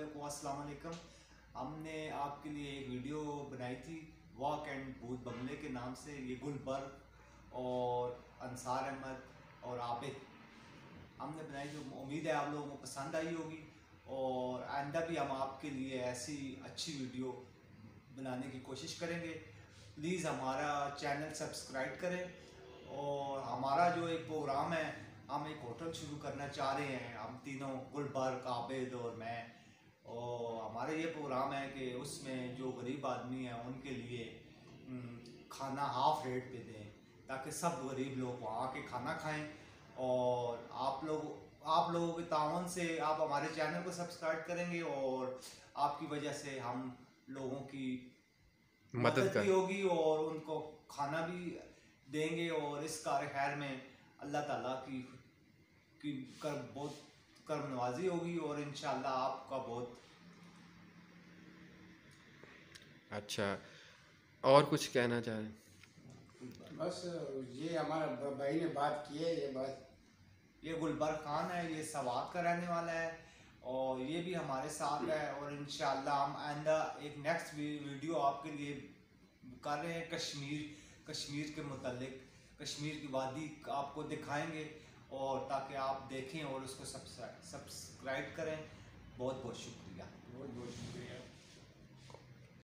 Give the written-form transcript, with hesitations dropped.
वालों को अस्सलाम वालेकुम। हमने आपके लिए एक वीडियो बनाई थी वॉक एंड भूत बंगले के नाम से। ये गुलबर्ग और अंसार अहमद और आबिद हमने बनाई, जो उम्मीद है आप लोगों को पसंद आई होगी। और आइंदा भी हम आपके लिए ऐसी अच्छी वीडियो बनाने की कोशिश करेंगे। प्लीज़ हमारा चैनल सब्सक्राइब करें। और हमारा जो एक प्रोग्राम है, हम एक होटल शुरू करना चाह रहे हैं, हम तीनों, गुलबर्ग, आबिद और मैं। और हमारा ये प्रोग्राम है कि उसमें जो गरीब आदमी हैं उनके लिए खाना हाफ रेट पे दें, ताकि सब गरीब लोग वहाँ आके खाना खाएं। और आप लोगों के ताउन से आप हमारे चैनल को सब्सक्राइब करेंगे और आपकी वजह से हम लोगों की मदद भी होगी और उनको खाना भी देंगे। और इस कार खैर में अल्लाह ताला की बहुत कर्म नवाजी होगी और इंशाल्लाह आपका बहुत अच्छा। और कुछ कहना चाहें? बस ये हमारा भाई ने बात की है, ये गुलबर्ग खान है, ये सवात का रहने वाला है और ये भी हमारे साथ है। और इंशाल्लाह हम आइंदा एक नेक्स्ट वीडियो आपके लिए कर रहे हैं कश्मीर के मुतालिक, कश्मीर की वादी आपको दिखाएंगे और ताकि आप देखें और उसको सब्सक्राइब करें। बहुत बहुत शुक्रिया। बहुत बहुत शुक्रिया।